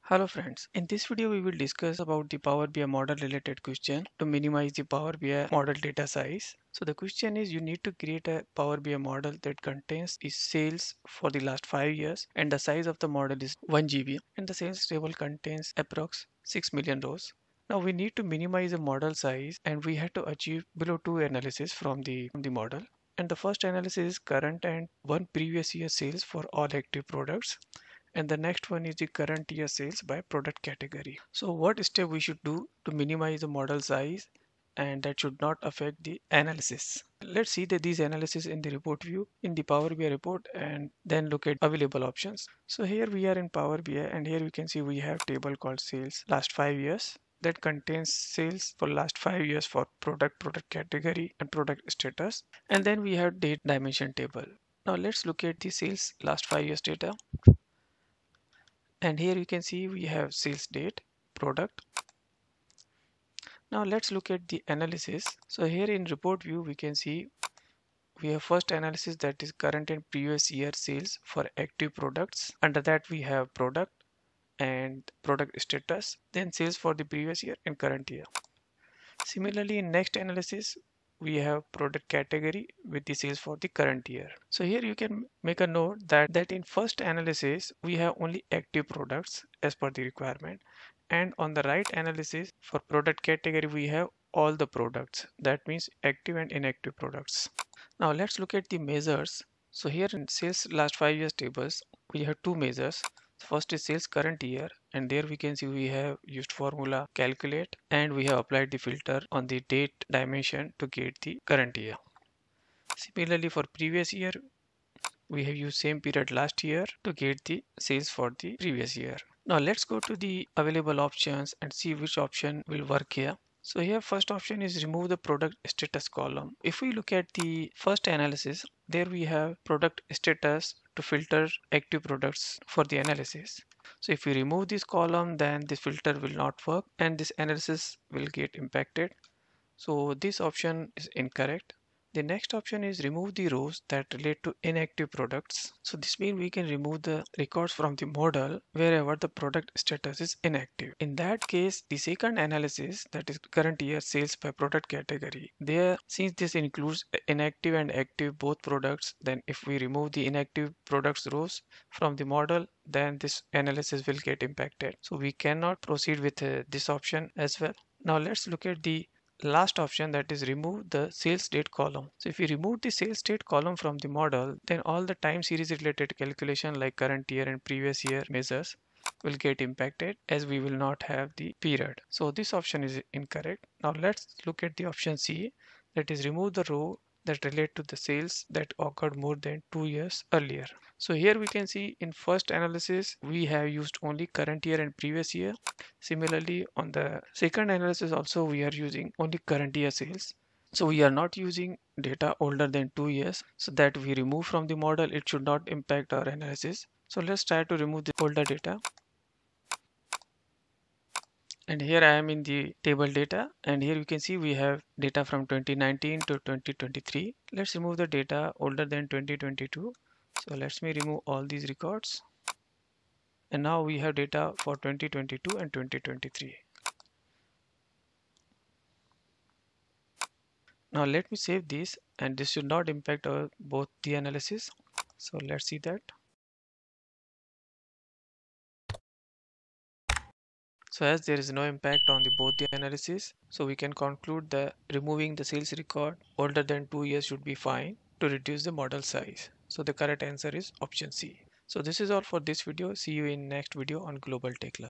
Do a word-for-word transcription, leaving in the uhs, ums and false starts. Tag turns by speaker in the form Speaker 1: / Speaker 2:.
Speaker 1: Hello friends, in this video we will discuss about the Power B I model related question to minimize the Power B I model data size. So the question is you need to create a Power B I model that contains the sales for the last five years and the size of the model is one G B and the sales table contains approx six million rows. Now we need to minimize the model size and we have to achieve below two analysis from the, from the model. And the first analysis is current and one previous year sales for all active products, and the next one is the current year sales by product category. So what step we should do to minimize the model size and that should not affect the analysis. Let's see that these analysis in the report view in the Power B I report and then look at available options. So here we are in Power B I and here we can see we have table called sales last five years that contains sales for last five years for product, product category and product status. And then we have date dimension table. Now let's look at the sales last five years data. And here you can see we have sales date, product. Now let's look at the analysis. So here in report view we can see we have first analysis, that is current and previous year sales for active products. Under that we have product and product status, then sales for the previous year and current year. Similarly, in next analysis we have product category with the sales for the current year. So here you can make a note that that in first analysis we have only active products as per the requirement, and on the right analysis for product category we have all the products, that means active and inactive products. Now let's look at the measures. So here in sales last five years tables we have two measures. First is sales current year, and there we can see we have used formula calculate and we have applied the filter on the date dimension to get the current year. Similarly, for previous year we have used same period last year to get the sales for the previous year. Now let's go to the available options and see which option will work here. So here first option is remove the product status column. If we look at the first analysis, there we have product status to filter active products for the analysis. So if we remove this column, then this filter will not work and this analysis will get impacted. So this option is incorrect. The next option is remove the rows that relate to inactive products. So this means we can remove the records from the model wherever the product status is inactive. In that case, the second analysis, that is current year sales by product category, there since this includes inactive and active both products, then if we remove the inactive products rows from the model, then this analysis will get impacted. So we cannot proceed with uh, this option as well. Now let's look at the last option, that is remove the sales date column. So if you remove the sales date column from the model, then all the time series related calculation like current year and previous year measures will get impacted as we will not have the period. So this option is incorrect. Now let's look at the option C, that is remove the row that relate to the sales that occurred more than two years earlier. So here we can see in first analysis we have used only current year and previous year. Similarly, on the second analysis also we are using only current year sales. So we are not using data older than two years, so that we remove from the model. It should not impact our analysis. So let's try to remove the older data. And here I am in the table data, and here you can see we have data from twenty nineteen to twenty twenty-three. Let's remove the data older than twenty twenty-two. So let me remove all these records. And now we have data for twenty twenty-two and twenty twenty-three. Now let me save this, and this should not impact our both the analysis. So let's see that. So as there is no impact on the both the analysis, so we can conclude that removing the sales record older than two years should be fine to reduce the model size. So the correct answer is option C. So this is all for this video. See you in next video on Global Tech Lab.